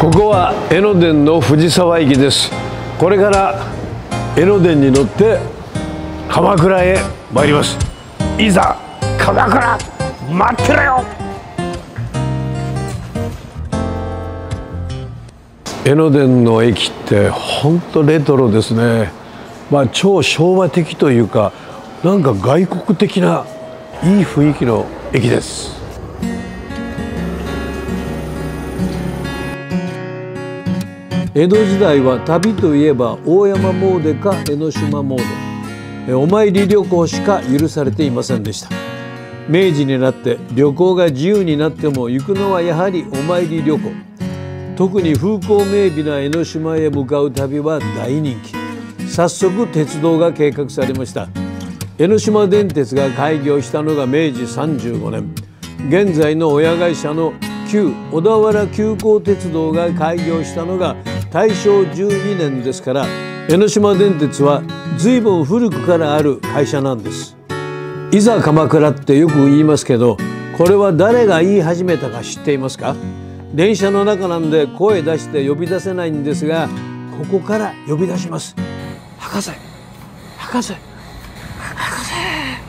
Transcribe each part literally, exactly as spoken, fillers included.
ここは江ノ電の藤沢駅です。これから江ノ電に乗って鎌倉へ参ります。いざ鎌倉、待ってろよ。江ノ電の駅って本当レトロですね。まあ超昭和的というか、なんか外国的ないい雰囲気の駅です。江戸時代は旅といえば大山詣か江ノ島詣、お参り旅行しか許されていませんでした。明治になって旅行が自由になっても行くのはやはりお参り旅行。特に風光明媚な江ノ島へ向かう旅は大人気。早速鉄道が計画されました。江ノ島電鉄が開業したのがめいじさんじゅうごねん。現在の親会社の旧小田原急行鉄道が開業したのがたいしょうじゅうにねんですから、江ノ島電鉄は随分古くからある会社なんです。いざ鎌倉ってよく言いますけど、これは誰が言い始めたか知っていますか？電車の中なんで声出して呼び出せないんですが、ここから呼び出します。博士、博士、博士。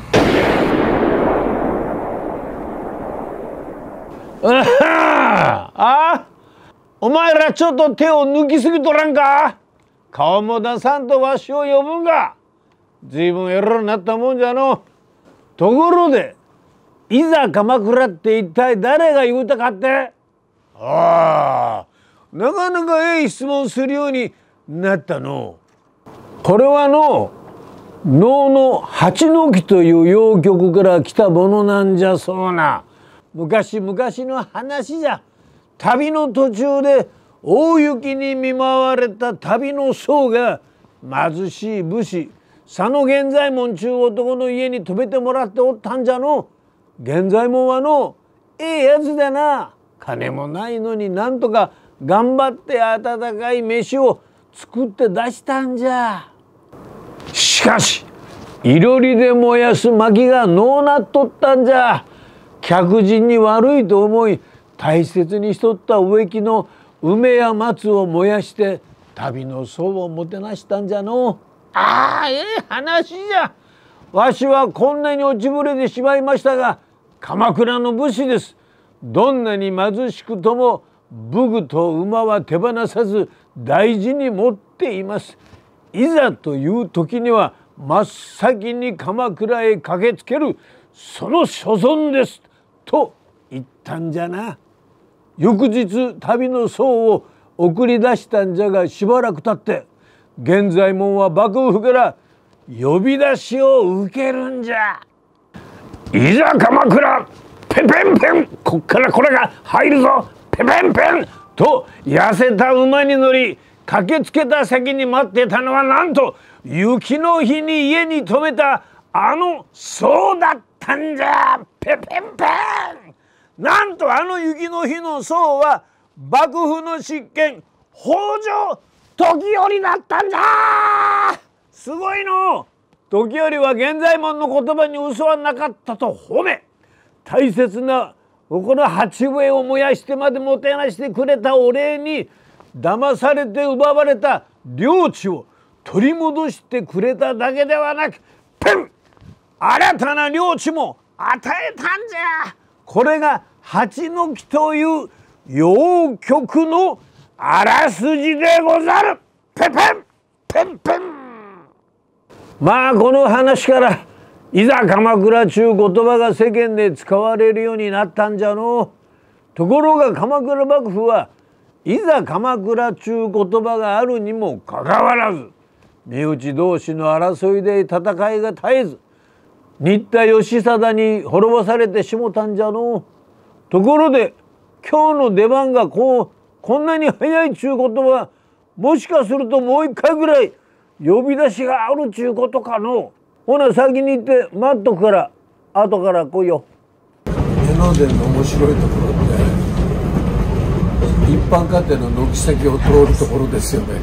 ああ、お前らちょっと手を抜きすぎとらんか？顔も出さんとわしを呼ぶんか？ずいぶんエロになったもんじゃの。ところで、いざ鎌倉って一体誰が言うたかって？ああ、なかなかええ質問するようになったの。これはの能の八の木という謡曲から来たものなんじゃそうな。昔々の話じゃ。旅の途中で大雪に見舞われた旅の僧が貧しい武士佐野源左衛門ちゅう男の家に泊めてもらっておったんじゃの。源左衛門はのええやつだな。金もないのになんとか頑張って温かい飯を作って出したんじゃ。しかしいろりで燃やす薪がのうなっとったんじゃ。客人に悪いと思い大切にしとった植木の梅や松を燃やして旅の僧をもてなしたんじゃの。ああ、ええ話じゃ。わしはこんなに落ちぶれてしまいましたが、鎌倉の武士です。どんなに貧しくとも武具と馬は手放さず大事に持っています。いざという時には真っ先に鎌倉へ駆けつけるその所存ですと言ったんじゃな。翌日旅の僧を送り出したんじゃが、しばらく経って源左衛門は幕府から呼び出しを受けるんじゃ。いざ鎌倉、ペペンペン、こっからこれが入るぞ、ペペンペンと痩せた馬に乗り駆けつけた先に待ってたのは、なんと雪の日に家に泊めたあの僧だったんじゃ。ペペンペン。なんとあの雪の日の僧は幕府の執権北条時頼だったんじゃ。すごいの。時頼は源左衛門の言葉に嘘はなかったと褒め、大切なこの鉢植えを燃やしてまでもてなしてくれたお礼に、騙されて奪われた領地を取り戻してくれただけではなく、ペン、新たな領地も与えたんじゃ。これが八の木という謡曲のあらすじでござる。ペペンペンペン。まあこの話からいざ鎌倉ちゅう言葉が世間で使われるようになったんじゃの。ところが鎌倉幕府はいざ鎌倉ちゅう言葉があるにもかかわらず、身内同士の争いで戦いが絶えず、新田義貞に滅ぼされてしもたんじゃの。ところで今日の出番がこうこんなに早いちゅうことは、もしかするともう一回ぐらい呼び出しがあるちゅうことかの。ほな先に行って待っとくから後から来いよ。江ノ電の面白いところって一般家庭の軒先を通るところですよね。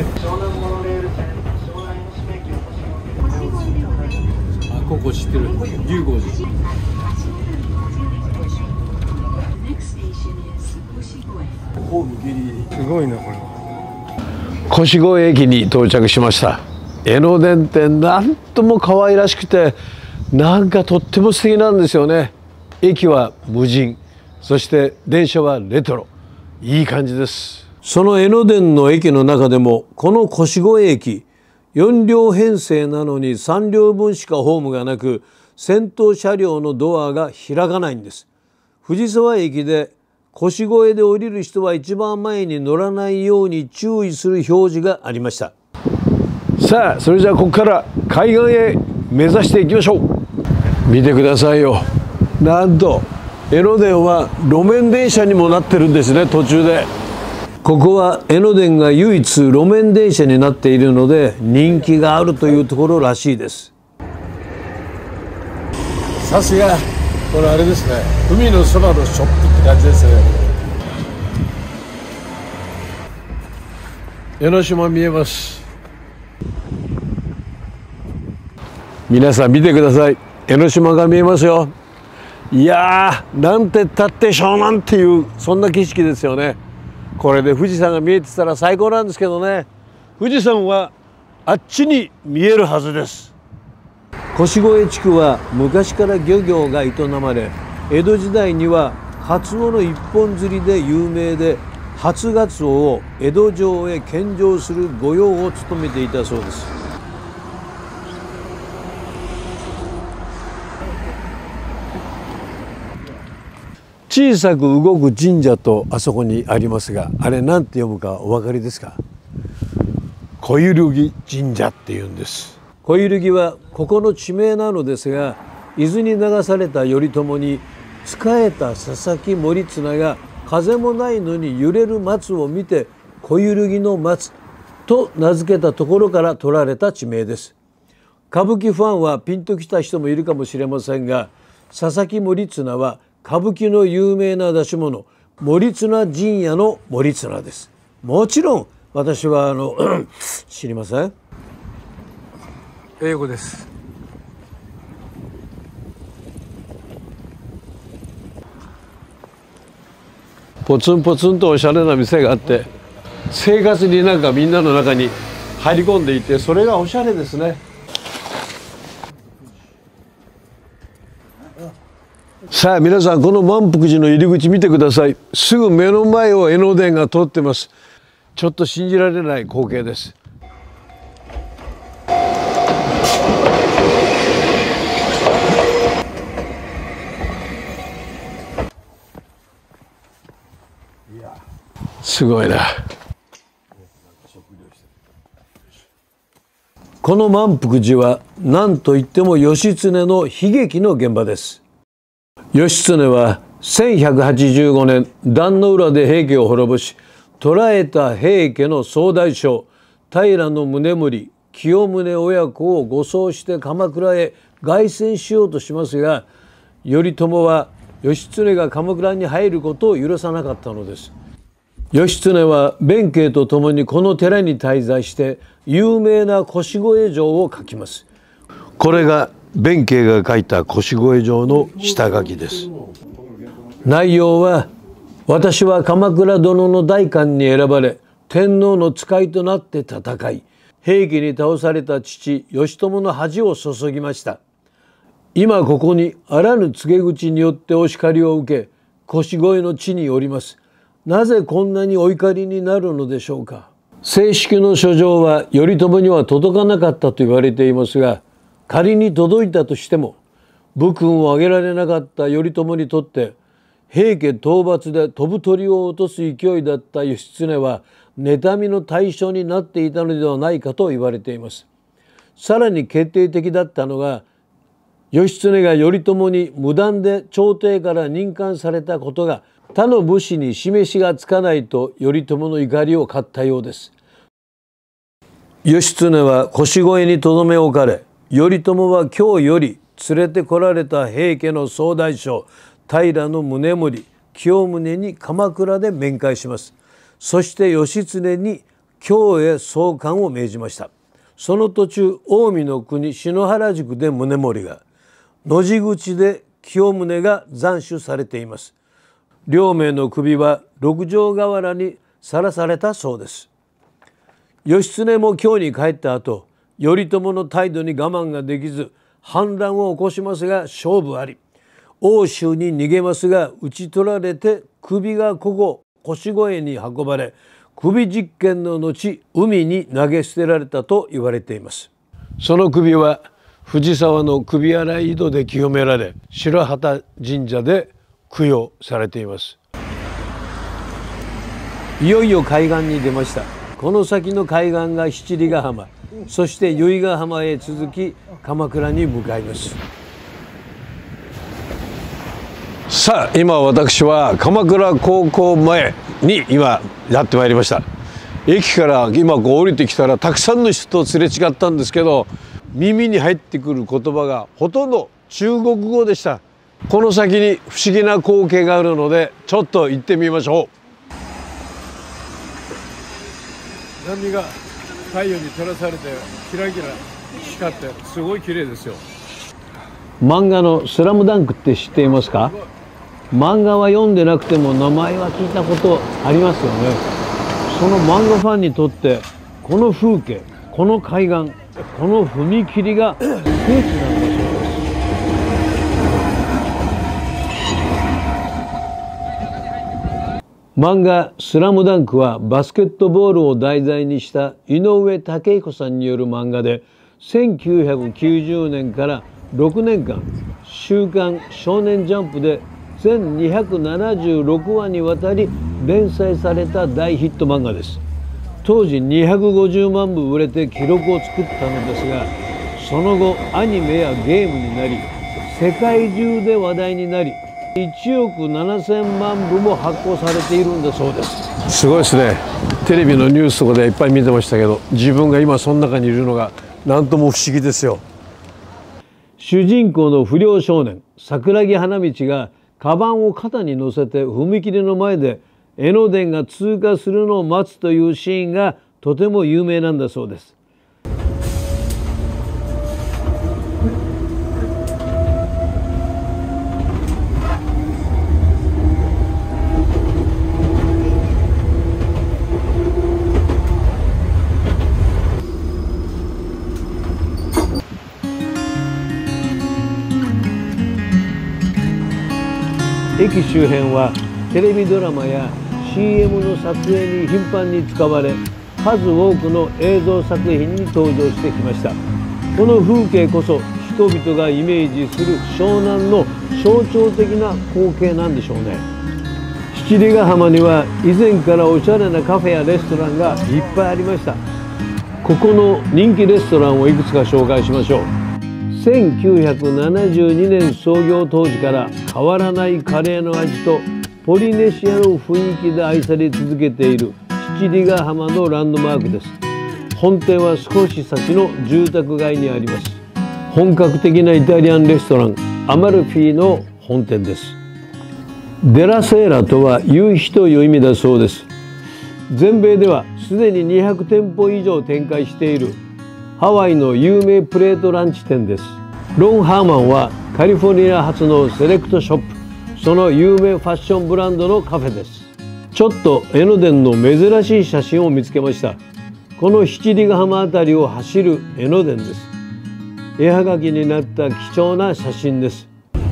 あ、ここ知ってる。龍郷寺。 ホームギリギリ。 すごいなこれは。 越越駅に到着しました。江ノ電ってなんとも可愛らしくて、なんかとっても素敵なんですよね。駅は無人、そして電車はレトロ、いい感じです。その江ノ電の駅の中でもこの越越駅、よん両編成なのにさん両分しかホームがなく、先頭車両のドアが開かないんです。藤沢駅で越越で降りる人は一番前に乗らないように注意する表示がありました。さあ、それじゃあここから海岸へ目指していきましょう。見てくださいよ。なんと江ノ電は路面電車にもなってるんですね。途中でここは江ノ電が唯一路面電車になっているので人気があるというところらしいです。 さすがこれあれですね、海のそばのショップって感じですね。 江ノ島見えます。皆さん見てください。江ノ島が見えますよ。いやー、なんてったって湘南っていうそんな景色ですよね。これで富士山が見えてたら最高なんですけどね。富士山はあっちに見えるはずです。越越地区は昔から漁業が営まれ、江戸時代にはカツオの一本釣りで有名で、初ガツオを江戸城へ献上する御用を務めていたそうです。小さく動く神社とあそこにありますが、あれ何て読むかお分かりですか？小揺木神社っていうんです。小揺木はここの地名なのですが、伊豆に流された頼朝に仕えた佐々木盛綱が風もないのに揺れる松を見て小揺木の松と名付けたところから取られた地名です。歌舞伎ファンはピンときた人もいるかもしれませんが、佐々木盛綱は歌舞伎の有名な出し物、盛綱陣屋の盛綱です。もちろん私はあの知りません。 英語です。 ポツンポツンとおしゃれな店があって、生活になんかみんなの中に入り込んでいて、それがおしゃれですね。さあ皆さん、この満福寺の入り口見てください。すぐ目の前を江ノ電が通ってます。ちょっと信じられない光景です。すごいな。この満福寺は何といっても義経の悲劇の現場です。義経はせんひゃくはちじゅうごねん、壇ノ浦で平家を滅ぼし、捕らえた平家の総大将平宗盛、清宗親子を護送して鎌倉へ凱旋しようとしますが、頼朝は義経が鎌倉に入ることを許さなかったのです。義経は弁慶と共にこの寺に滞在して有名な越越城を書きます。これが弁慶が書いた越越城の下書きです。内容は、私は鎌倉殿の代官に選ばれ天皇の使いとなって戦い、平家に倒された父義朝の恥を注ぎました。今ここにあらぬ告げ口によってお叱りを受け、越越の地におります。なぜこんなにお怒りになるのでしょうか。正式の書状は頼朝には届かなかったと言われていますが、仮に届いたとしても武勲を挙げられなかった頼朝にとって、平家討伐で飛ぶ鳥を落とす勢いだった義経は妬みの対象になっていたのではないかと言われています。さらに決定的だったのが、義経が頼朝に無断で朝廷から任官されたことが他の武士に示しがつかないと頼朝の怒りを買ったようです。義経は越越にとどめ置かれ、頼朝は今日より連れてこられた平家の総大将平宗盛、清宗に鎌倉で面会します。そして義経に京へ送還を命じました。その途中、近江の国篠原宿で宗盛が、野地口で清宗が斬首されています。 両名の首は六条河原にさらされたそうです。義経も京に帰った後、頼朝の態度に我慢ができず反乱を起こしますが勝負あり、奥州に逃げますが討ち取られて首がここ腰越に運ばれ、首実験の後海に投げ捨てられたと言われています。その首は藤沢の首洗い井戸で清められ、白旗神社で供養されています。いよいよ海岸に出ました。この先の海岸が七里ヶ浜、そして由比ヶ浜へ続き鎌倉に向かいます。さあ今私は鎌倉高校前に今やってまいりました。駅から今こう降りてきたらたくさんの人とすれ違ったんですけど、耳に入ってくる言葉がほとんど中国語でした。この先に不思議な光景があるのでちょっと行ってみましょう。波が太陽に照らされてキラキラ光ってすごい綺麗ですよ。漫画のスラムダンクって知っていますか？漫画は読んでなくても名前は聞いたことありますよね。その漫画ファンにとってこの風景、この海岸、この踏切が聖地なんだそうです。漫画「スラムダンクはバスケットボールを題材にした井上武彦さんによる漫画で、せんきゅうひゃくきゅうじゅうねんからろくねんかん「週刊少年ジャンプ」で全にひゃくななじゅうろくわにわたり連載された大ヒット漫画です。当時にひゃくごじゅうまんぶ売れて記録を作ったのですが、その後アニメやゲームになり世界中で話題になり、いちおくななせんまんぶも発行されているんだそうです。すごいですね。テレビのニュースとかでいっぱい見てましたけど、自分が今その中にいるのが何とも不思議ですよ。主人公の不良少年桜木花道がカバンを肩に乗せて踏切の前で江ノ電が通過するのを待つというシーンがとても有名なんだそうです。駅周辺はテレビドラマや シーエム の撮影に頻繁に使われ、数多くの映像作品に登場してきました。この風景こそ人々がイメージする湘南の象徴的な光景なんでしょうね。七里ヶ浜には以前からおしゃれなカフェやレストランがいっぱいありました。ここの人気レストランをいくつか紹介しましょう。せんきゅうひゃくななじゅうにねん創業当時から変わらないカレーの味とポリネシアの雰囲気で愛され続けている七里ヶ浜のランドマークです。本店は少し先の住宅街にあります。本格的なイタリアンレストランアマルフィの本店です。デラセーラとは夕日という意味だそうです。全米ではすでににひゃくてんぽ以上展開しているハワイの有名プレートランチ店です。ロン・ハーマンはカリフォルニア発のセレクトショップ、その有名ファッションブランドのカフェです。ちょっと江ノ電の珍しい写真を見つけました。この七里ヶ浜あたりを走る江ノ電です。絵はがきになった貴重な写真です。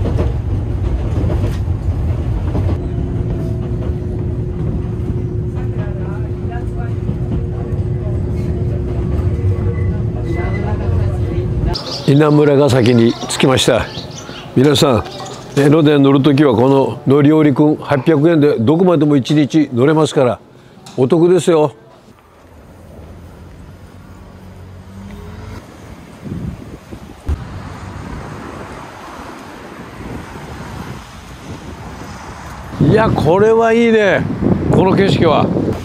稲村ヶ崎に着きました。皆さん江ノ電乗るときはこの乗り降りくんはっぴゃくえんでどこまでもいちにち乗れますからお得ですよ。いやこれはいいね。この景色は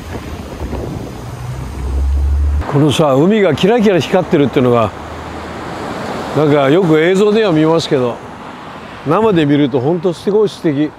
このさ海がキラキラ光ってるっていうのがなんかよく映像では見ますけど生で見ると本当すごい素敵。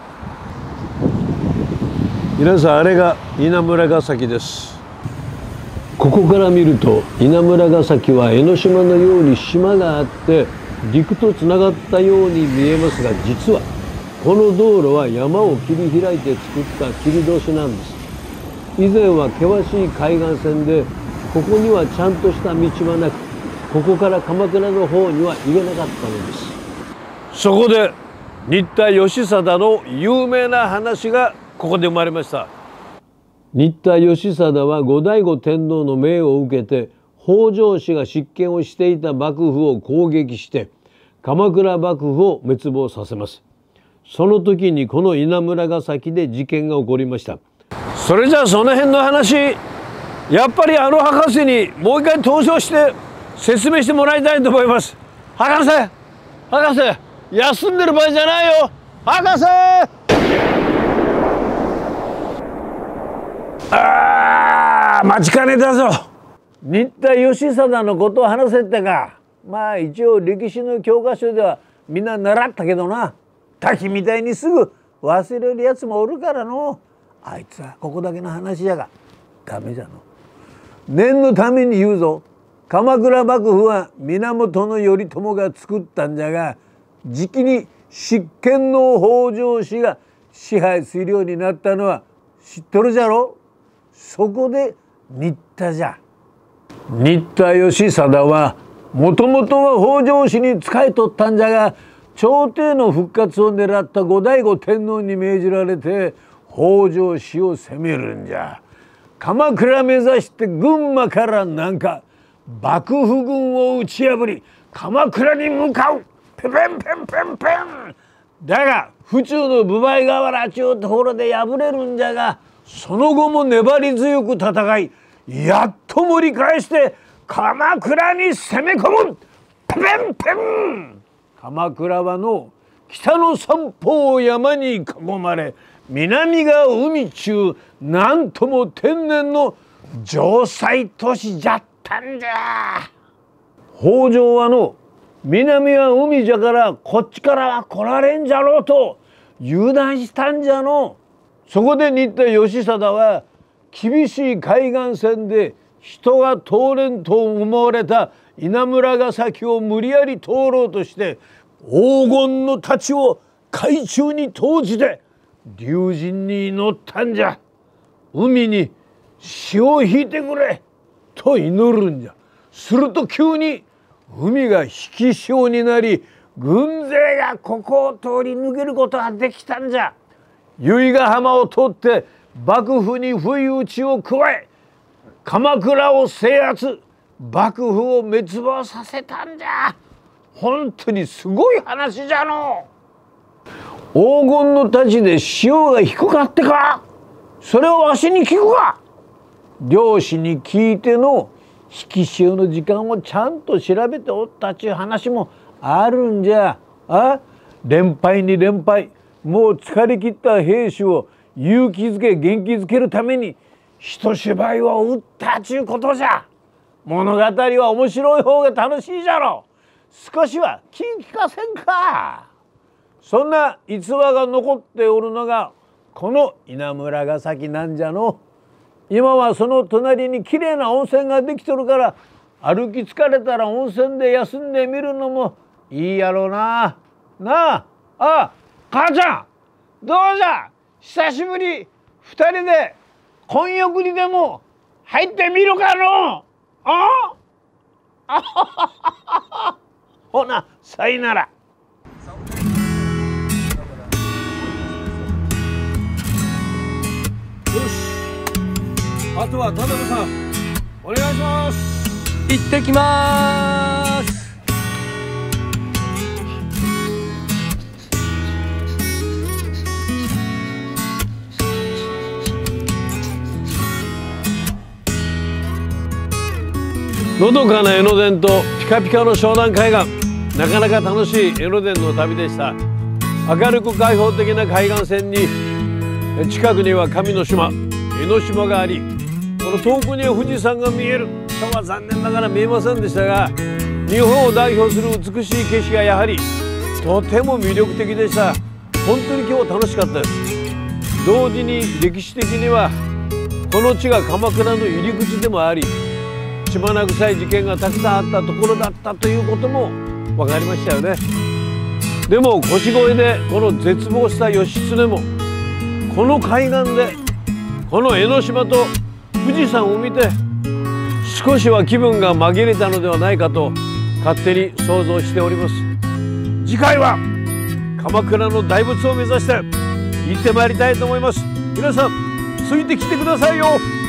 皆さんあれが稲村ヶ崎です。ここから見ると稲村ヶ崎は江ノ島のように島があって陸とつながったように見えますが、実はこの道路は山を切り開いて作った切り通しなんです。以前は険しい海岸線でここにはちゃんとした道はなく、ここから鎌倉の方には行けなかったのです。そこで新田義貞の有名な話がここで生まれました。新田義貞は後醍醐天皇の命を受けて北条氏が執権をしていた幕府を攻撃して鎌倉幕府を滅亡させます。その時にこの稲村ヶ崎で事件が起こりました。それじゃあその辺の話、やっぱりあの博士にもう一回登場して説明してもらいたいと思います。博士博士、休んでる場合じゃないよ博士。あー、待ちかねたぞ。新田義貞のことを話せってか。まあ一応歴史の教科書ではみんな習ったけどな、滝みたいにすぐ忘れるやつもおるからの。あいつはここだけの話やがダメじゃの。念のために言うぞ。鎌倉幕府は源頼朝が作ったんじゃが、じきに執権の北条氏が支配するようになったのは知っとるじゃろ。そこで新田じゃ。新田義貞はもともとは北条氏に仕えとったんじゃが、朝廷の復活を狙った後醍醐天皇に命じられて北条氏を攻めるんじゃ。鎌倉目指して群馬から南下、幕府軍を打ち破り鎌倉に向かう。ペペンペンペンペン。だが府中の分倍河原ちゅうところで敗れるんじゃが、その後も粘り強く戦い、やっと盛り返して鎌倉に攻め込む。ペペンペン。鎌倉はの北の三方を山に囲まれ、南が海中、なんとも天然の城塞都市じゃったんじゃ。北条はの南は海じゃからこっちからは来られんじゃろうと油断したんじゃの。そこで新田義貞は厳しい海岸線で人が通れんと思われた稲村ヶ崎を無理やり通ろうとして黄金の太刀を海中に投じて龍神に祈ったんじゃ。海に潮を引いてくれと祈るんじゃ。すると急に海が引き潮になり、軍勢がここを通り抜けることができたんじゃ。由比ヶ浜を通って幕府に不意打ちを加え、鎌倉を制圧、幕府を滅亡させたんじゃ。本当にすごい話じゃの。黄金の太刀で潮が低かってか、それをわしに聞くか。漁師に聞いての引き潮の時間をちゃんと調べておったっちゅう話もあるんじゃ。あ、連敗に連敗、もう疲れ切った兵士を勇気づけ元気づけるために一芝居を打ったっちゅうことじゃ。物語は面白い方が楽しいじゃろ。少しは気聞かせんか。そんな逸話が残っておるのがこの稲村ヶ崎なんじゃの。今はその隣にきれいな温泉ができとるから、歩き疲れたら温泉で休んでみるのもいいやろうな。なあ、あ、母ちゃんどうじゃ、久しぶりふたりで混浴にでも入ってみるかの。ああほなさいなら。よし、あとは田辺さんお願いします。 行ってきます。 のどかな江ノ電とピカピカの湘南海岸、なかなか楽しい江ノ電の旅でした。明るく開放的な海岸線に近くには神の島江ノ島があり、この遠くには富士山が見える。今日は残念ながら見えませんでしたが、日本を代表する美しい景色がやはりとても魅力的でした。本当に今日は楽しかったです。同時に歴史的にはこの地が鎌倉の入り口でもあり、血眼臭い事件がたくさんあったところだったということも分かりましたよね。 でも腰越でこの絶望した義経もこの海岸でこの江ノ島と富士山を見て少しは気分が紛れたのではないかと勝手に想像しております。次回は鎌倉の大仏を目指して行ってまいりたいと思います。皆さんついてきてくださいよ。